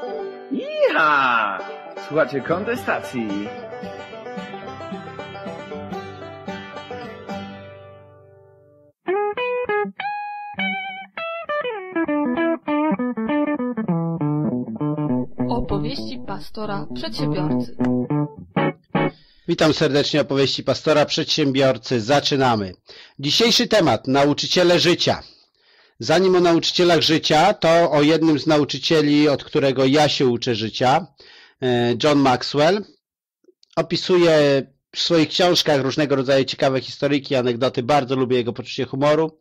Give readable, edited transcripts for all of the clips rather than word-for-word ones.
Iha! Słuchajcie kontestacji. Opowieści pastora przedsiębiorcy. Witam serdecznie, opowieści pastora przedsiębiorcy. Zaczynamy. Dzisiejszy temat: nauczyciele życia. Zanim o nauczycielach życia, to o jednym z nauczycieli, od którego ja się uczę życia, John Maxwell. Opisuje w swoich książkach różnego rodzaju ciekawe historyjki, anegdoty. Bardzo lubię jego poczucie humoru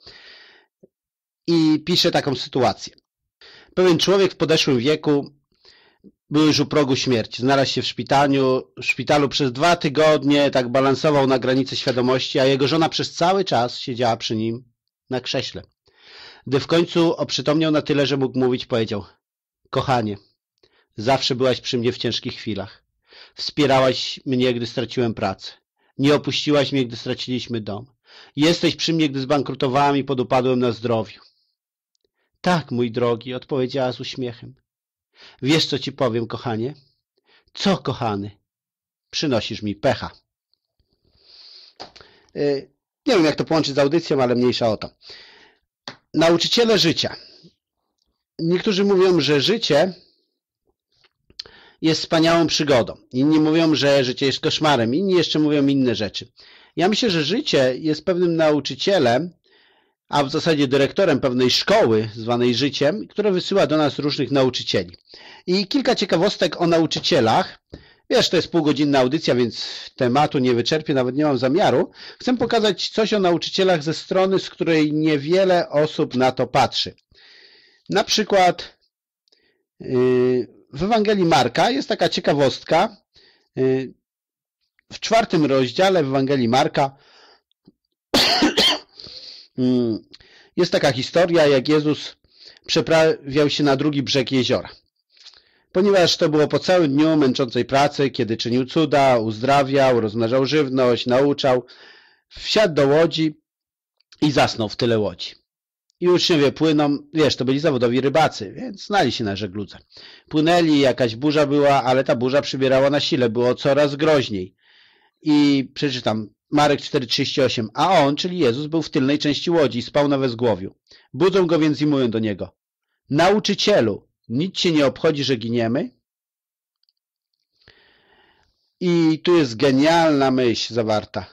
i pisze taką sytuację. Pewien człowiek w podeszłym wieku był już u progu śmierci. Znalazł się w szpitalu przez 2 tygodnie, tak balansował na granicy świadomości, a jego żona przez cały czas siedziała przy nim na krześle. Gdy w końcu oprzytomniał na tyle, że mógł mówić, powiedział: kochanie, zawsze byłaś przy mnie w ciężkich chwilach. Wspierałaś mnie, gdy straciłem pracę. Nie opuściłaś mnie, gdy straciliśmy dom. Jesteś przy mnie, gdy zbankrutowałem i podupadłem na zdrowiu. Tak, mój drogi, odpowiedziała z uśmiechem. Wiesz, co ci powiem, kochanie? Co, kochany? Przynosisz mi pecha. Nie wiem, jak to połączyć z audycją, ale mniejsza o to. Nauczyciele życia. Niektórzy mówią, że życie jest wspaniałą przygodą. Inni mówią, że życie jest koszmarem. Inni jeszcze mówią inne rzeczy. Ja myślę, że życie jest pewnym nauczycielem, a w zasadzie dyrektorem pewnej szkoły zwanej życiem, które wysyła do nas różnych nauczycieli. I kilka ciekawostek o nauczycielach. Wiesz, to jest półgodzinna audycja, więc tematu nie wyczerpię, nawet nie mam zamiaru. Chcę pokazać coś o nauczycielach ze strony, z której niewiele osób na to patrzy. Na przykład w Ewangelii Marka jest taka ciekawostka. W 4 rozdziale w Ewangelii Marka jest taka historia, jak Jezus przeprawiał się na drugi brzeg jeziora. Ponieważ to było po całym dniu męczącej pracy, kiedy czynił cuda, uzdrawiał, rozmnażał żywność, nauczał, wsiadł do łodzi i zasnął w tyle łodzi. I uczniowie płyną, wiesz, to byli zawodowi rybacy, więc znali się na żegludze. Płynęli, jakaś burza była, ale ta burza przybierała na sile, było coraz groźniej. I przeczytam Marek 4,38. A on, czyli Jezus, był w tylnej części łodzi i spał na wezgłowiu. Budzą go więc i mówią do niego: nauczycielu, nic cię nie obchodzi, że giniemy? I tu jest genialna myśl zawarta.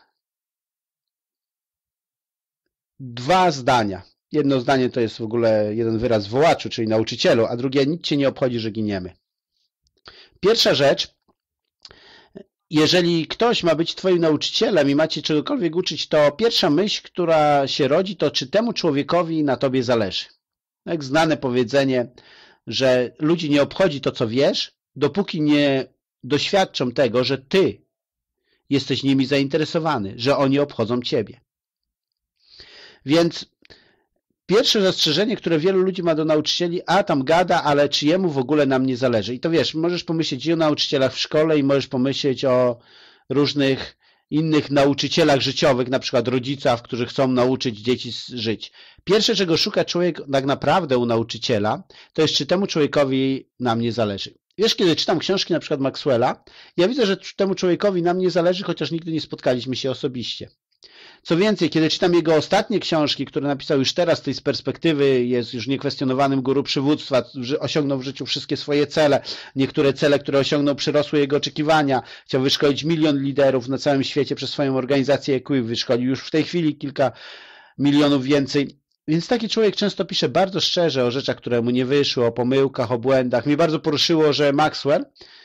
2 zdania. Jedno zdanie to jest w ogóle jeden wyraz wołaczu, czyli nauczycielu, a drugie: nic cię nie obchodzi, że giniemy. Pierwsza rzecz: jeżeli ktoś ma być twoim nauczycielem i macie czegokolwiek uczyć, to pierwsza myśl, która się rodzi, to czy temu człowiekowi na tobie zależy. Jak znane powiedzenie, że ludzi nie obchodzi to, co wiesz, dopóki nie doświadczą tego, że ty jesteś nimi zainteresowany, że oni obchodzą ciebie. Więc pierwsze zastrzeżenie, które wielu ludzi ma do nauczycieli: a tam gada, ale czy jemu w ogóle nam nie zależy? I to wiesz, możesz pomyśleć i o nauczycielach w szkole i możesz pomyśleć o różnych innych nauczycielach życiowych, na przykład rodzicach, którzy chcą nauczyć dzieci żyć. Pierwsze, czego szuka człowiek tak naprawdę u nauczyciela, to jest, czy temu człowiekowi nam nie zależy. Wiesz, kiedy czytam książki na przykład Maxwella, ja widzę, że temu człowiekowi nam nie zależy, chociaż nigdy nie spotkaliśmy się osobiście. Co więcej, kiedy czytam jego ostatnie książki, które napisał już teraz, z perspektywy jest już niekwestionowanym guru przywództwa, osiągnął w życiu wszystkie swoje cele, niektóre cele, które osiągnął, przerosły jego oczekiwania, chciał wyszkolić 1 000 000 liderów na całym świecie przez swoją organizację Equip, wyszkolił już w tej chwili kilka milionów więcej. Więc taki człowiek często pisze bardzo szczerze o rzeczach, które mu nie wyszły, o pomyłkach, o błędach. Mnie bardzo poruszyło, że Maxwell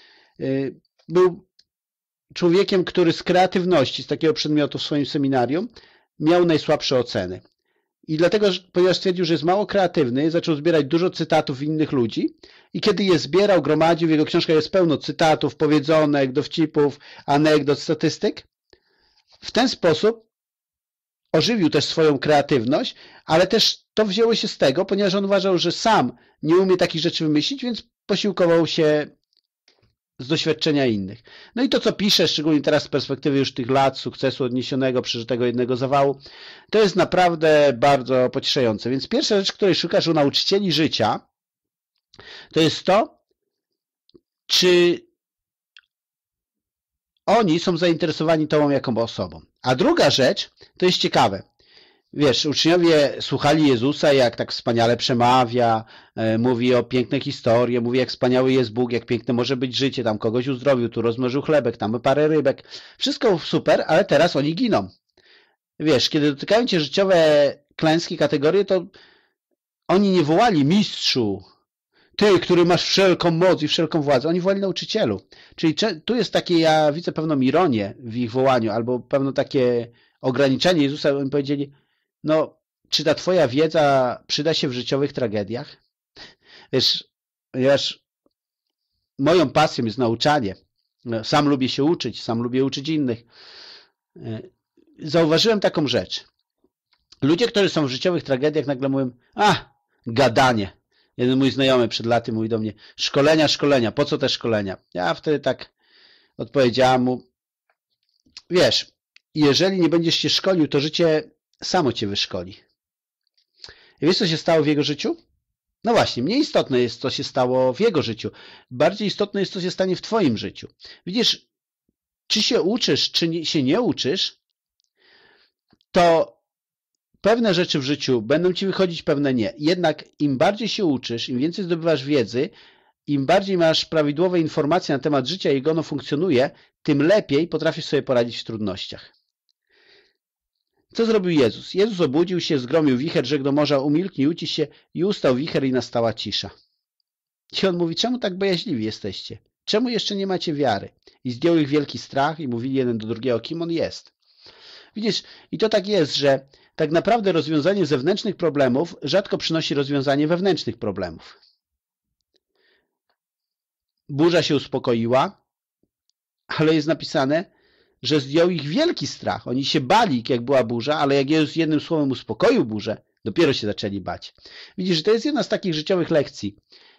był człowiekiem, który z kreatywności, z takiego przedmiotu w swoim seminarium, miał najsłabsze oceny. I dlatego, ponieważ stwierdził, że jest mało kreatywny, zaczął zbierać dużo cytatów innych ludzi i kiedy je zbierał, gromadził, w jego książkach jest pełno cytatów, powiedzonek, dowcipów, anegdot, statystyk. W ten sposób ożywił też swoją kreatywność, ale też to wzięło się z tego, ponieważ on uważał, że sam nie umie takich rzeczy wymyślić, więc posiłkował się z doświadczenia innych. No i to, co pisze, szczególnie teraz z perspektywy już tych lat sukcesu odniesionego, przeżytego jednego zawału, to jest naprawdę bardzo pocieszające. Więc pierwsza rzecz, której szukasz u nauczycieli życia, to jest to, czy oni są zainteresowani tobą jako osobą. A druga rzecz, to jest ciekawe. Wiesz, uczniowie słuchali Jezusa, jak tak wspaniale przemawia, mówi o piękne historie, mówi jak wspaniały jest Bóg, jak piękne może być życie, tam kogoś uzdrowił, tu rozmnożył chlebek, tam parę rybek. Wszystko super, ale teraz oni giną. Wiesz, kiedy dotykają cię życiowe klęski, kategorie, to oni nie wołali mistrzu, ty, który masz wszelką moc i wszelką władzę. Oni wołali nauczycielu. Czyli tu jest takie, ja widzę pewną ironię w ich wołaniu, albo pewne takie ograniczenie Jezusa. Oni powiedzieli, no, czy ta twoja wiedza przyda się w życiowych tragediach? Wiesz, ponieważ moją pasją jest nauczanie. Sam lubię się uczyć, sam lubię uczyć innych. Zauważyłem taką rzecz. Ludzie, którzy są w życiowych tragediach, nagle mówią, gadanie. Jeden mój znajomy przed laty mówi do mnie, szkolenia, po co te szkolenia? Ja wtedy tak odpowiedziałem mu, wiesz, jeżeli nie będziesz się szkolił, to życie samo cię wyszkoli. I wiesz, co się stało w jego życiu? No właśnie, mniej istotne jest, co się stało w jego życiu. Bardziej istotne jest, co się stanie w twoim życiu. Widzisz, czy się uczysz, czy się nie uczysz, to pewne rzeczy w życiu będą ci wychodzić, pewne nie. Jednak im bardziej się uczysz, im więcej zdobywasz wiedzy, im bardziej masz prawidłowe informacje na temat życia i jak ono funkcjonuje, tym lepiej potrafisz sobie poradzić w trudnościach. Co zrobił Jezus? Jezus obudził się, zgromił wicher, rzekł do morza, umilknij, ucisz się i ustał wicher i nastała cisza. I on mówi, czemu tak bojaźliwi jesteście? Czemu jeszcze nie macie wiary? I zdjął ich wielki strach i mówili jeden do drugiego, kim on jest. Widzisz, i to tak jest, że tak naprawdę rozwiązanie zewnętrznych problemów rzadko przynosi rozwiązanie wewnętrznych problemów. Burza się uspokoiła, ale jest napisane, że zdjął ich wielki strach. Oni się bali, jak była burza, ale jak Jezus jednym słowem uspokoił burzę, dopiero się zaczęli bać. Widzisz, że to jest jedna z takich życiowych lekcji.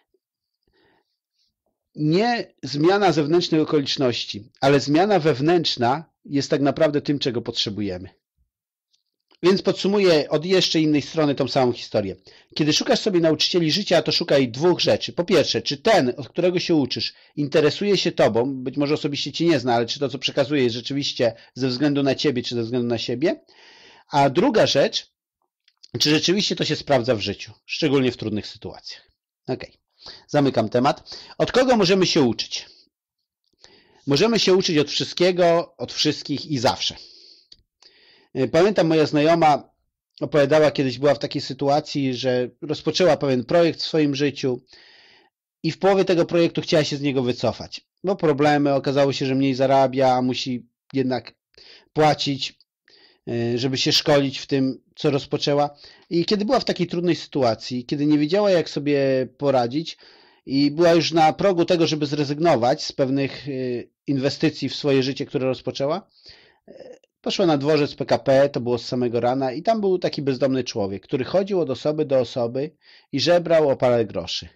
Nie zmiana zewnętrznych okoliczności, ale zmiana wewnętrzna jest tak naprawdę tym, czego potrzebujemy. Więc podsumuję od jeszcze innej strony tą samą historię. Kiedy szukasz sobie nauczycieli życia, to szukaj dwóch rzeczy. Po pierwsze, czy ten, od którego się uczysz, interesuje się tobą, być może osobiście cię nie zna, ale czy to, co przekazuje, jest rzeczywiście ze względu na ciebie, czy ze względu na siebie. A druga rzecz, czy rzeczywiście to się sprawdza w życiu, szczególnie w trudnych sytuacjach. Okej. Zamykam temat. Od kogo możemy się uczyć? Możemy się uczyć od wszystkiego, od wszystkich i zawsze. Pamiętam, moja znajoma opowiadała, kiedyś była w takiej sytuacji, że rozpoczęła pewien projekt w swoim życiu i w połowie tego projektu chciała się z niego wycofać. Bo problemy, okazało się, że mniej zarabia, a musi jednak płacić, żeby się szkolić w tym, co rozpoczęła. I kiedy była w takiej trudnej sytuacji, kiedy nie wiedziała, jak sobie poradzić i była już na progu tego, żeby zrezygnować z pewnych inwestycji w swoje życie, które rozpoczęła, poszła na dworzec PKP, to było z samego rana i tam był taki bezdomny człowiek, który chodził od osoby do osoby i żebrał o parę groszy.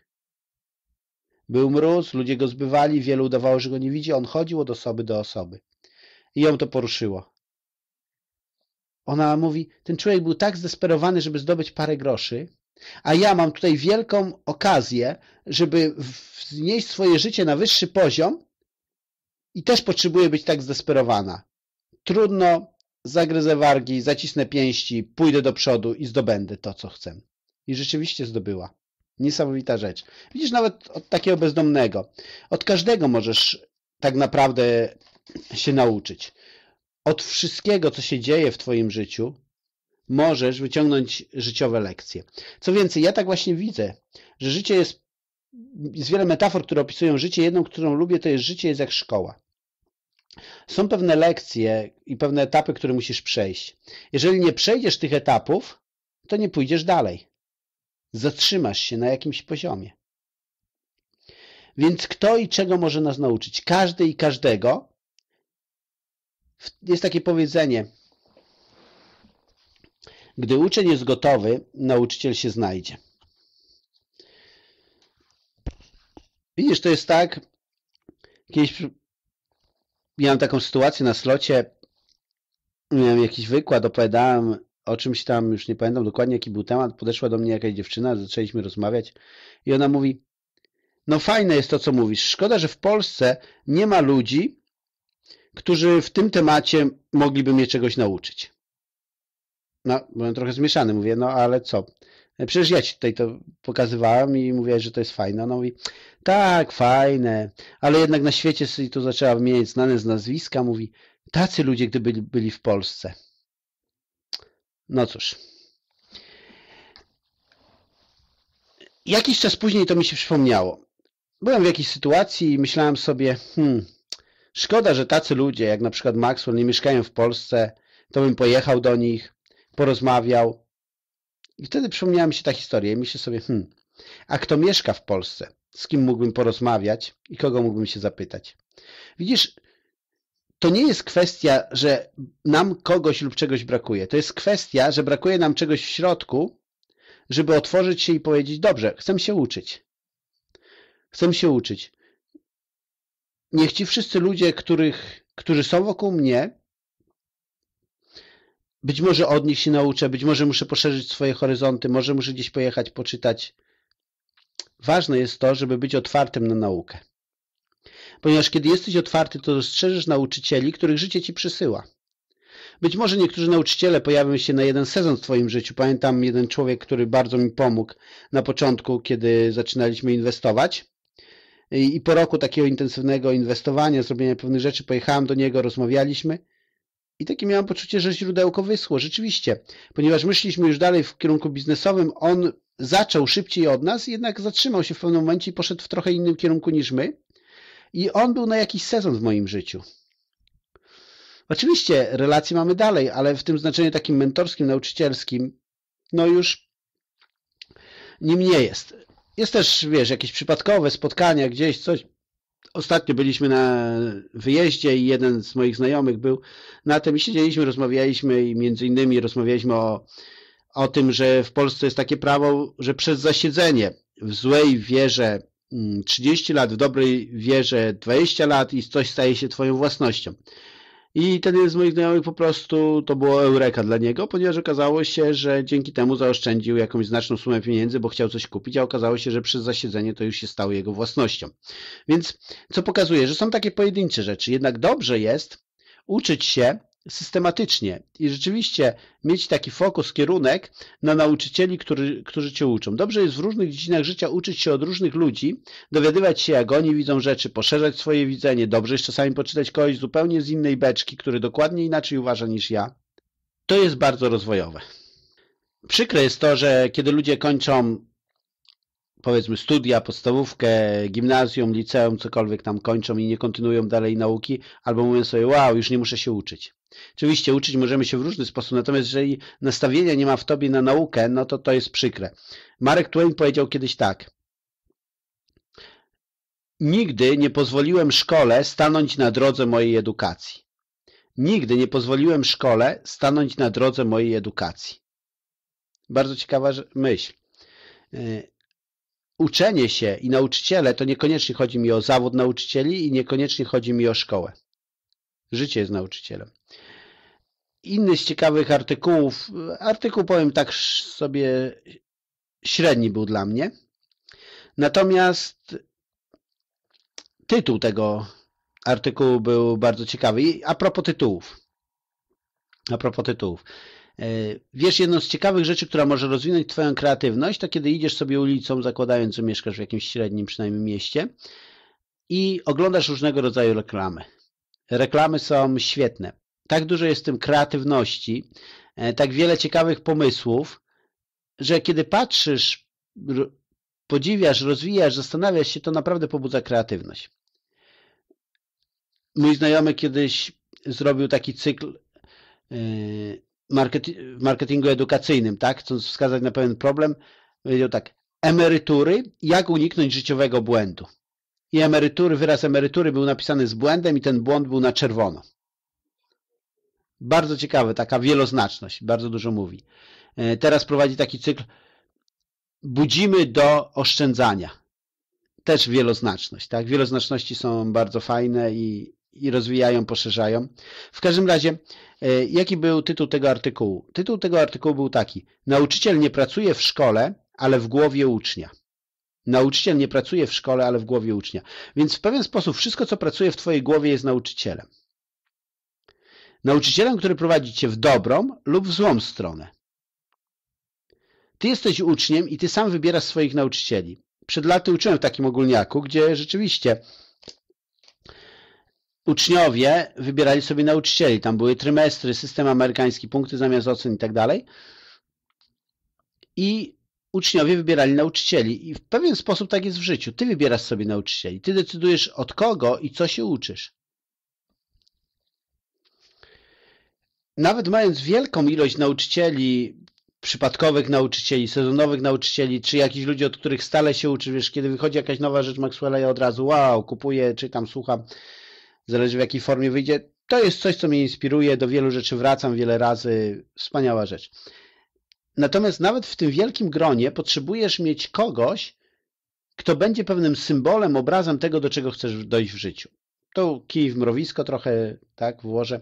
Był mróz, ludzie go zbywali, wielu udawało, że go nie widzi, on chodził od osoby do osoby. I ją to poruszyło. Ona mówi, ten człowiek był tak zdesperowany, żeby zdobyć parę groszy, a ja mam tutaj wielką okazję, żeby wznieść swoje życie na wyższy poziom i też potrzebuję być tak zdesperowana. Trudno, zagryzę wargi, zacisnę pięści, pójdę do przodu i zdobędę to, co chcę. I rzeczywiście zdobyła. Niesamowita rzecz. Widzisz, nawet od takiego bezdomnego. Od każdego możesz tak naprawdę się nauczyć. Od wszystkiego, co się dzieje w twoim życiu, możesz wyciągnąć życiowe lekcje. Co więcej, ja tak właśnie widzę, że życie jest wiele metafor, które opisują życie. Jedną, którą lubię, to jest życie jest jak szkoła. Są pewne lekcje i pewne etapy, które musisz przejść. Jeżeli nie przejdziesz tych etapów, to nie pójdziesz dalej. Zatrzymasz się na jakimś poziomie. Więc kto i czego może nas nauczyć? Każdy i każdego. Jest takie powiedzenie. Gdy uczeń jest gotowy, nauczyciel się znajdzie. Widzisz, to jest tak. Kiedyś miałem taką sytuację na slocie. Miałem jakiś wykład, opowiadałem o czymś tam, już nie pamiętam dokładnie jaki był temat. Podeszła do mnie jakaś dziewczyna, zaczęliśmy rozmawiać i ona mówi, no fajne jest to, co mówisz. Szkoda, że w Polsce nie ma ludzi, którzy w tym temacie mogliby mnie czegoś nauczyć. No, byłem trochę zmieszany, mówię, no ale co? Przecież ja ci tutaj to pokazywałem i mówię, że to jest fajne. Ona mówi, tak, fajne, ale jednak na świecie i tu zaczęła wymieniać znane z nazwiska, mówi, tacy ludzie, gdyby byli w Polsce. No cóż. Jakiś czas później to mi się przypomniało. Byłem w jakiejś sytuacji i myślałem sobie, szkoda, że tacy ludzie, jak na przykład Maxwell, nie mieszkają w Polsce, to bym pojechał do nich, porozmawiał. I wtedy przypomniała mi się ta historia i myślę sobie, a kto mieszka w Polsce? Z kim mógłbym porozmawiać i kogo mógłbym się zapytać? Widzisz, to nie jest kwestia, że nam kogoś lub czegoś brakuje. To jest kwestia, że brakuje nam czegoś w środku, żeby otworzyć się i powiedzieć, dobrze, chcę się uczyć. Chcę się uczyć. Niech ci wszyscy ludzie, którzy są wokół mnie, być może od nich się nauczę, być może muszę poszerzyć swoje horyzonty, może muszę gdzieś pojechać, poczytać. Ważne jest to, żeby być otwartym na naukę. Ponieważ kiedy jesteś otwarty, to dostrzeżesz nauczycieli, których życie ci przysyła. Być może niektórzy nauczyciele pojawią się na jeden sezon w twoim życiu. Pamiętam jeden człowiek, który bardzo mi pomógł na początku, kiedy zaczynaliśmy inwestować. I po roku takiego intensywnego inwestowania, zrobienia pewnych rzeczy, pojechałem do niego, rozmawialiśmy i takie miałem poczucie, że źródełko wyschło. Rzeczywiście, ponieważ my szliśmy już dalej w kierunku biznesowym, on zaczął szybciej od nas, jednak zatrzymał się w pewnym momencie i poszedł w trochę innym kierunku niż my. I on był na jakiś sezon w moim życiu. Oczywiście relacje mamy dalej, ale w tym znaczeniu takim mentorskim, nauczycielskim, no już nim nie jest. Jest też, wiesz, jakieś przypadkowe spotkania gdzieś, coś. Ostatnio byliśmy na wyjeździe i jeden z moich znajomych był na tym i siedzieliśmy, rozmawialiśmy i między innymi rozmawialiśmy o tym, że w Polsce jest takie prawo, że przez zasiedzenie w złej wierze 30 lat, w dobrej wierze 20 lat i coś staje się twoją własnością. I ten jeden z moich znajomych po prostu to było eureka dla niego, ponieważ okazało się, że dzięki temu zaoszczędził jakąś znaczną sumę pieniędzy, bo chciał coś kupić, a okazało się, że przez zasiedzenie to już się stało jego własnością. Więc co pokazuje, że są takie pojedyncze rzeczy. Jednak dobrze jest uczyć się systematycznie i rzeczywiście mieć taki fokus, kierunek na nauczycieli, którzy cię uczą. Dobrze jest w różnych dziedzinach życia uczyć się od różnych ludzi, dowiadywać się, jak oni widzą rzeczy, poszerzać swoje widzenie. Dobrze jest czasami poczytać kogoś zupełnie z innej beczki, który dokładnie inaczej uważa niż ja. To jest bardzo rozwojowe. Przykre jest to, że kiedy ludzie kończą, powiedzmy, studia, podstawówkę, gimnazjum, liceum, cokolwiek tam kończą i nie kontynuują dalej nauki, albo mówią sobie, wow, już nie muszę się uczyć. Oczywiście uczyć możemy się w różny sposób, natomiast jeżeli nastawienia nie ma w tobie na naukę, no to jest przykre. Mark Twain powiedział kiedyś tak. Nigdy nie pozwoliłem szkole stanąć na drodze mojej edukacji. Nigdy nie pozwoliłem szkole stanąć na drodze mojej edukacji. Bardzo ciekawa myśl. Uczenie się i nauczyciele to niekoniecznie chodzi mi o zawód nauczycieli i niekoniecznie chodzi mi o szkołę. Życie jest nauczycielem. Inny z ciekawych artykuł powiem tak sobie średni był dla mnie. Natomiast tytuł tego artykułu był bardzo ciekawy. I a propos tytułów. Wiesz, jedną z ciekawych rzeczy, która może rozwinąć twoją kreatywność, to kiedy idziesz sobie ulicą, zakładając, że mieszkasz w jakimś średnim przynajmniej mieście i oglądasz różnego rodzaju reklamy. Reklamy są świetne. Tak dużo jest w tym kreatywności, tak wiele ciekawych pomysłów, że kiedy patrzysz, podziwiasz, rozwijasz, zastanawiasz się, to naprawdę pobudza kreatywność. Mój znajomy kiedyś zrobił taki cykl w marketingu edukacyjnym, tak? Chcąc wskazać na pewien problem, powiedział tak, emerytury, jak uniknąć życiowego błędu. I wyraz emerytury był napisany z błędem i ten błąd był na czerwono. Bardzo ciekawe, taka wieloznaczność, bardzo dużo mówi. Teraz prowadzi taki cykl budzimy do oszczędzania. Też wieloznaczność, tak? Wieloznaczności są bardzo fajne i rozwijają, poszerzają. W każdym razie, jaki był tytuł tego artykułu? Tytuł tego artykułu był taki: Nauczyciel nie pracuje w szkole, ale w głowie ucznia. Nauczyciel nie pracuje w szkole, ale w głowie ucznia. Więc w pewien sposób wszystko, co pracuje w twojej głowie, jest nauczycielem. Nauczycielem, który prowadzi cię w dobrą lub w złą stronę. Ty jesteś uczniem i ty sam wybierasz swoich nauczycieli. Przed laty uczyłem w takim ogólniaku, gdzie rzeczywiście uczniowie wybierali sobie nauczycieli. Tam były trymestry, system amerykański, punkty zamiast ocen i tak dalej. I uczniowie wybierali nauczycieli. I w pewien sposób tak jest w życiu. Ty wybierasz sobie nauczycieli. Ty decydujesz od kogo i co się uczysz. Nawet mając wielką ilość nauczycieli, przypadkowych nauczycieli, sezonowych nauczycieli, czy jakichś ludzi, od których stale się uczy, wiesz, kiedy wychodzi jakaś nowa rzecz Maxwella, ja od razu wow, kupuję, czytam, słucham, zależy w jakiej formie wyjdzie. To jest coś, co mnie inspiruje, do wielu rzeczy wracam wiele razy, wspaniała rzecz. Natomiast nawet w tym wielkim gronie potrzebujesz mieć kogoś, kto będzie pewnym symbolem, obrazem tego, do czego chcesz dojść w życiu. To kij w mrowisko trochę, tak, włożę.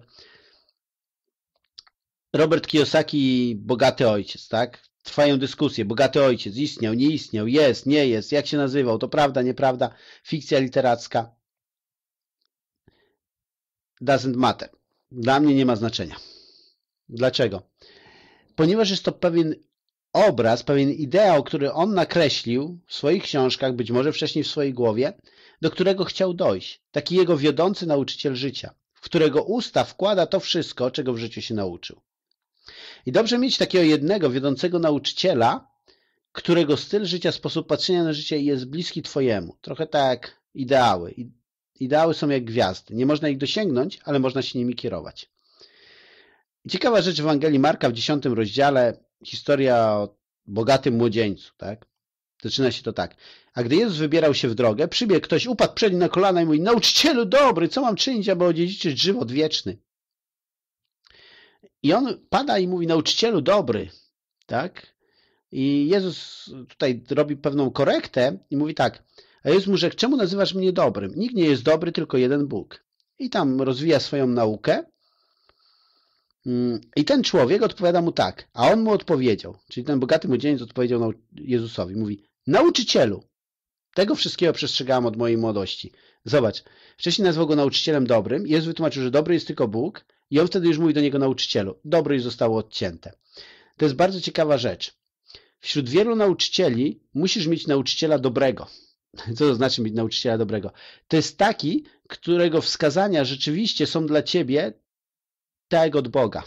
Robert Kiyosaki, Bogaty Ojciec, tak? Trwają dyskusje. Bogaty Ojciec istniał, nie istniał, jest, nie jest, jak się nazywał, to prawda, nieprawda, fikcja literacka. Doesn't matter. Dla mnie nie ma znaczenia. Dlaczego? Ponieważ jest to pewien obraz, pewien ideał, który on nakreślił w swoich książkach, być może wcześniej w swojej głowie, do którego chciał dojść. Taki jego wiodący nauczyciel życia, w którego usta wkłada to wszystko, czego w życiu się nauczył. I dobrze mieć takiego jednego wiodącego nauczyciela, którego styl życia, sposób patrzenia na życie jest bliski twojemu. Trochę tak ideały. Ideały są jak gwiazdy. Nie można ich dosięgnąć, ale można się nimi kierować. I ciekawa rzecz w Ewangelii Marka w 10 rozdziale, historia o bogatym młodzieńcu. Tak? Zaczyna się to tak. A gdy Jezus wybierał się w drogę, przybiegł ktoś, upadł przed nim na kolana i mówi: nauczycielu dobry, co mam czynić, aby odziedziczyć żywot wieczny? I on pada i mówi: nauczycielu dobry. Tak? I Jezus tutaj robi pewną korektę i mówi tak. A Jezus mu rzekł: czemu nazywasz mnie dobrym? Nikt nie jest dobry, tylko jeden Bóg. I tam rozwija swoją naukę. I ten człowiek odpowiada mu tak, a on mu odpowiedział, czyli ten bogaty młodzieniec odpowiedział Jezusowi, mówi: nauczycielu, tego wszystkiego przestrzegałem od mojej młodości. Zobacz, wcześniej nazwał go nauczycielem dobrym, Jezus wytłumaczył, że dobry jest tylko Bóg i on wtedy już mówi do niego: nauczycielu, dobre już zostało odcięte. To jest bardzo ciekawa rzecz. Wśród wielu nauczycieli musisz mieć nauczyciela dobrego. Co to znaczy mieć nauczyciela dobrego? To jest taki, którego wskazania rzeczywiście są dla ciebie tak od Boga.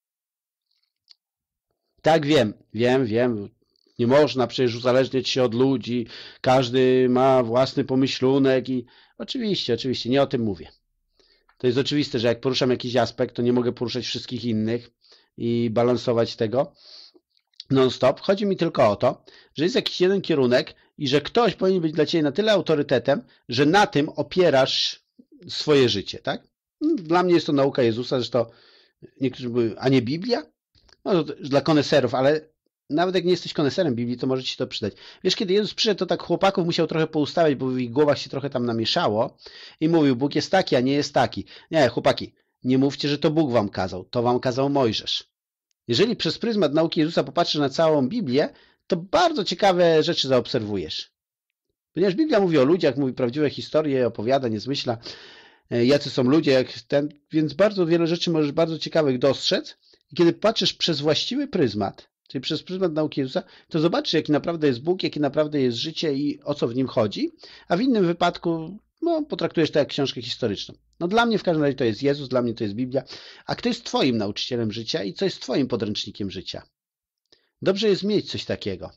Tak, wiem. Nie można przecież uzależniać się od ludzi. Każdy ma własny pomyślunek i oczywiście, nie o tym mówię. To jest oczywiste, że jak poruszam jakiś aspekt, to nie mogę poruszać wszystkich innych i balansować tego non-stop. Chodzi mi tylko o to, że jest jakiś jeden kierunek i że ktoś powinien być dla ciebie na tyle autorytetem, że na tym opierasz swoje życie, tak? Dla mnie jest to nauka Jezusa, zresztą niektórzy mówią: a nie Biblia? No to dla koneserów, ale nawet jak nie jesteś koneserem Biblii, to może ci się to przydać. Wiesz, kiedy Jezus przyszedł, to tak chłopaków musiał trochę poustawiać, bo w ich głowach się trochę tam namieszało i mówił: Bóg jest taki, a nie jest taki. Nie, chłopaki, nie mówcie, że to Bóg wam kazał. To wam kazał Mojżesz. Jeżeli przez pryzmat nauki Jezusa popatrzysz na całą Biblię, to bardzo ciekawe rzeczy zaobserwujesz. Ponieważ Biblia mówi o ludziach, mówi prawdziwe historie, opowiada, nie zmyśla, jacy są ludzie, jak ten, więc bardzo wiele rzeczy możesz bardzo ciekawych dostrzec. I kiedy patrzysz przez właściwy pryzmat, czyli przez pryzmat nauki Jezusa, to zobaczysz, jaki naprawdę jest Bóg, jakie naprawdę jest życie i o co w nim chodzi, a w innym wypadku potraktujesz to jak książkę historyczną. No dla mnie w każdym razie to jest Jezus, dla mnie to jest Biblia. A kto jest twoim nauczycielem życia i co jest twoim podręcznikiem życia? Dobrze jest mieć coś takiego.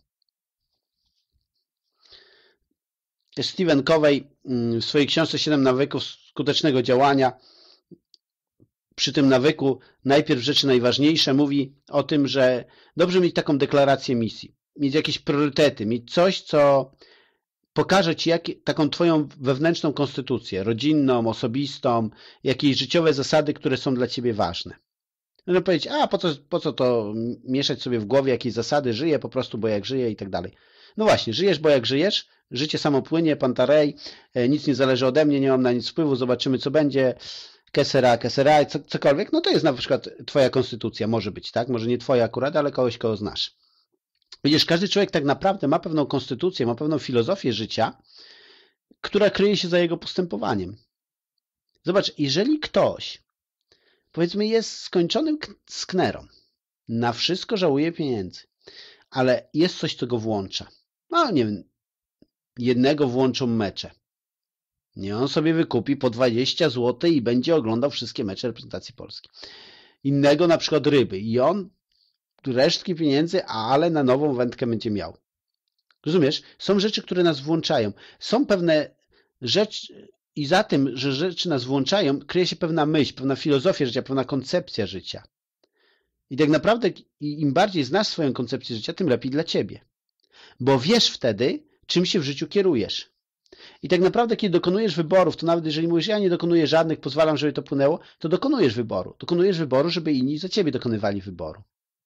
Stephen Covey w swojej książce 7 nawyków skutecznego działania, przy tym nawyku najpierw rzeczy najważniejsze, mówi o tym, że dobrze mieć taką deklarację misji, mieć jakieś priorytety, mieć coś, co pokaże ci taką twoją wewnętrzną konstytucję, rodzinną, osobistą, jakieś życiowe zasady, które są dla ciebie ważne. Można powiedzieć: a po co to mieszać sobie w głowie jakieś zasady, żyję po prostu, bo jak żyję i tak dalej. No właśnie, żyjesz, bo jak żyjesz, życie samo płynie, pantarej, nic nie zależy ode mnie, nie mam na nic wpływu, zobaczymy co będzie, kesera, cokolwiek. No to jest na przykład twoja konstytucja, może być, tak? Może nie twoja akurat, ale kogoś, kogo znasz. Widzisz, każdy człowiek tak naprawdę ma pewną konstytucję, ma pewną filozofię życia, która kryje się za jego postępowaniem. Zobacz, jeżeli ktoś, powiedzmy, jest skończonym sknerą, na wszystko żałuje pieniędzy, ale jest coś, co go włącza. No nie wiem, jednego włączą mecze. Nie, on sobie wykupi po 20 zł i będzie oglądał wszystkie mecze reprezentacji Polski. Innego na przykład ryby i on resztki pieniędzy, ale na nową wędkę będzie miał. Rozumiesz? Są rzeczy, które nas włączają. Są pewne rzeczy i za tym, że rzeczy nas włączają, kryje się pewna myśl, pewna filozofia życia, pewna koncepcja życia. I tak naprawdę im bardziej znasz swoją koncepcję życia, tym lepiej dla ciebie. Bo wiesz wtedy, czym się w życiu kierujesz. I tak naprawdę, kiedy dokonujesz wyborów, to nawet jeżeli mówisz, ja nie dokonuję żadnych, pozwalam, żeby to płynęło, to dokonujesz wyboru. Dokonujesz wyboru, żeby inni za ciebie dokonywali wyboru.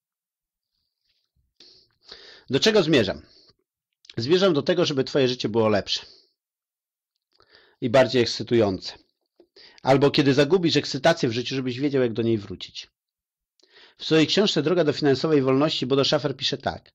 Do czego zmierzam? Zmierzam do tego, żeby twoje życie było lepsze i bardziej ekscytujące. Albo kiedy zagubisz ekscytację w życiu, żebyś wiedział, jak do niej wrócić. W swojej książce Droga do finansowej wolności Bodo Schaffer pisze tak,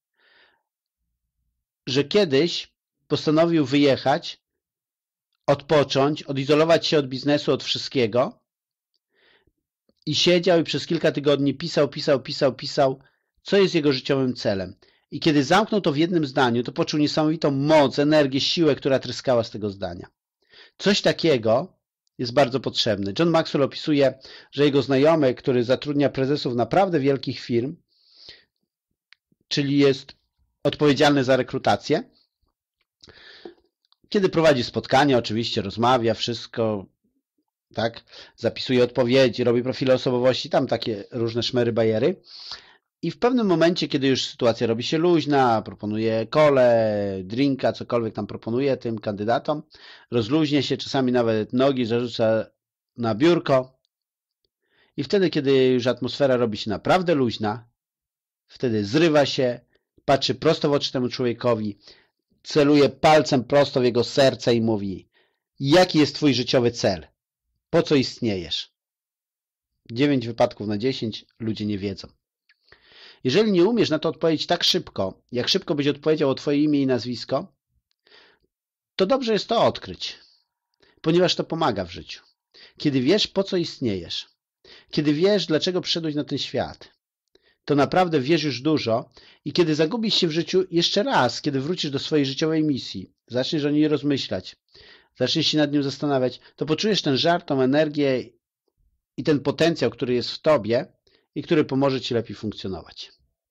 że kiedyś postanowił wyjechać, odpocząć, odizolować się od biznesu, od wszystkiego i siedział i przez kilka tygodni pisał, co jest jego życiowym celem. I kiedy zamknął to w jednym zdaniu, to poczuł niesamowitą moc, energię, siłę, która tryskała z tego zdania. Coś takiego jest bardzo potrzebne. John Maxwell opisuje, że jego znajomy, który zatrudnia prezesów naprawdę wielkich firm, czyli jest odpowiedzialny za rekrutację, kiedy prowadzi spotkania, oczywiście rozmawia, wszystko, tak, zapisuje odpowiedzi, robi profile osobowości, tam takie różne szmery, bajery. I w pewnym momencie, kiedy już sytuacja robi się luźna, proponuje kole, drinka, cokolwiek tam proponuje tym kandydatom, rozluźnia się, czasami nawet nogi zarzuca na biurko i wtedy, kiedy już atmosfera robi się naprawdę luźna, wtedy zrywa się, patrzy prosto w oczy temu człowiekowi, celuje palcem prosto w jego serce i mówi: jaki jest twój życiowy cel? Po co istniejesz? 9 wypadków na 10 ludzie nie wiedzą. Jeżeli nie umiesz na to odpowiedzieć tak szybko, jak szybko byś odpowiedział o twoje imię i nazwisko, to dobrze jest to odkryć, ponieważ to pomaga w życiu. Kiedy wiesz, po co istniejesz, kiedy wiesz, dlaczego przyszedłeś na ten świat, to naprawdę wiesz już dużo i kiedy zagubisz się w życiu jeszcze raz, kiedy wrócisz do swojej życiowej misji, zaczniesz o niej rozmyślać, zaczniesz się nad nią zastanawiać, to poczujesz ten żar, tą energię i ten potencjał, który jest w tobie i który pomoże ci lepiej funkcjonować.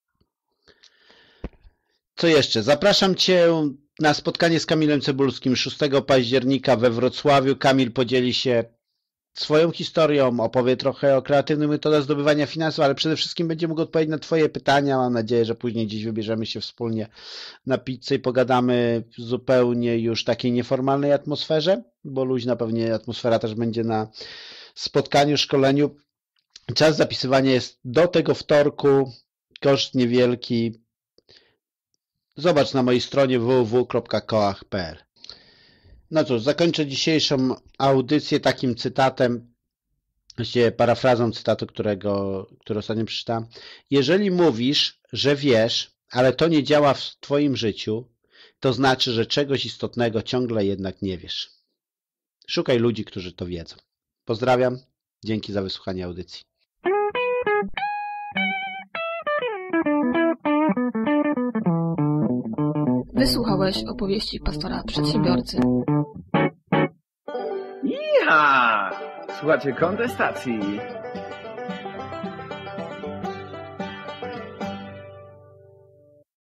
Co jeszcze? Zapraszam cię na spotkanie z Kamilem Cebulskim 6 października we Wrocławiu. Kamil podzieli się swoją historią, opowie trochę o kreatywnych metodach zdobywania finansów, ale przede wszystkim będzie mógł odpowiedzieć na twoje pytania. Mam nadzieję, że później dziś wybierzemy się wspólnie na pizzę i pogadamy w zupełnie już takiej nieformalnej atmosferze, bo luźna pewnie atmosfera też będzie na spotkaniu, szkoleniu. Czas zapisywania jest do tego wtorku, koszt niewielki. Zobacz na mojej stronie www.koach.pl. No cóż, zakończę dzisiejszą audycję takim cytatem, właściwie parafrazą cytatu, który ostatnio przeczytałem. Jeżeli mówisz, że wiesz, ale to nie działa w twoim życiu, to znaczy, że czegoś istotnego ciągle jednak nie wiesz. Szukaj ludzi, którzy to wiedzą. Pozdrawiam, dzięki za wysłuchanie audycji. Wysłuchałeś opowieści pastora przedsiębiorcy. Iha! Słuchajcie, kontestacji.